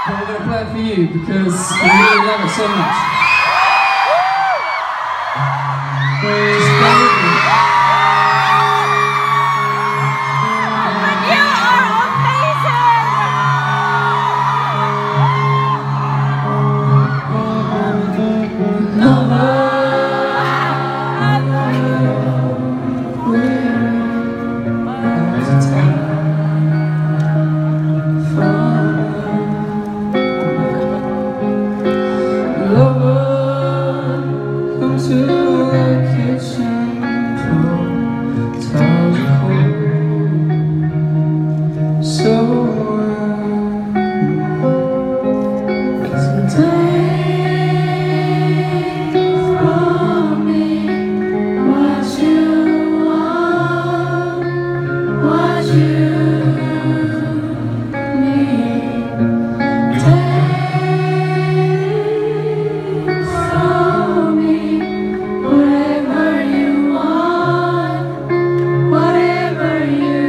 But we're going to play it for you because we really love it so much. Just bear with me. You are amazing! Lover, come to the kitchen, pull towels cold, so take from me what you want, what you need. Take from me whatever you want, whatever you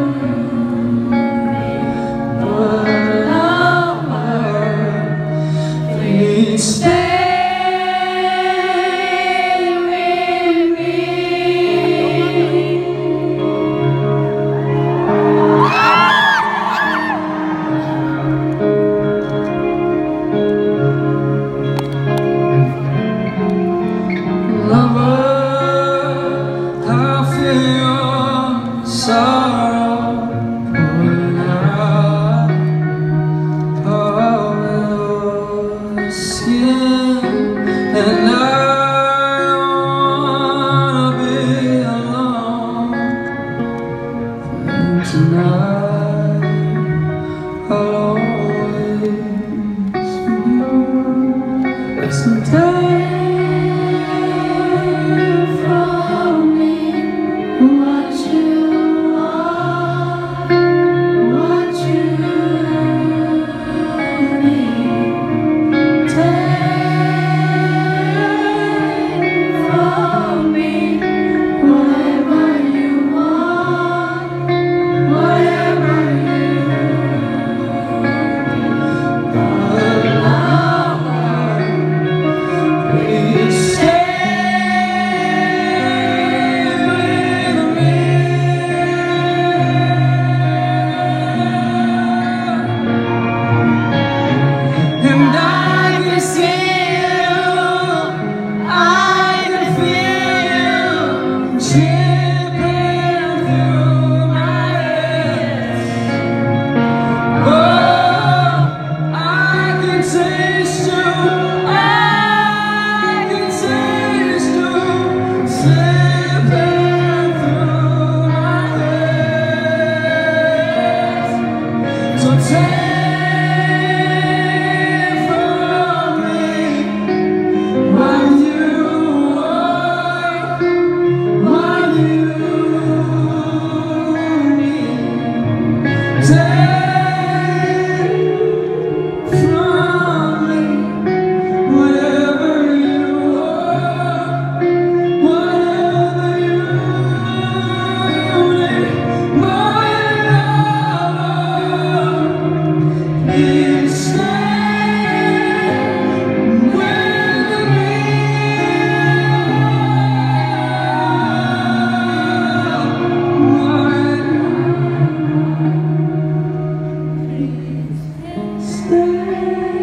need. But lover, please stay with me. Lover, I feel your sorrow pouring out of your skin, and I wanna be alone. And tonight I'll always listen. Take from me what you want, what you need. Take from me whatever you want, whatever you need. But lover, please stay with me. And I can see you, I can feel you dripping through my head. Oh, I can taste you, I can taste you slipping through my head. So take from me what you want, what you need. Take from me whatever you want, whatever you need. My love, please stay with me. Please stay.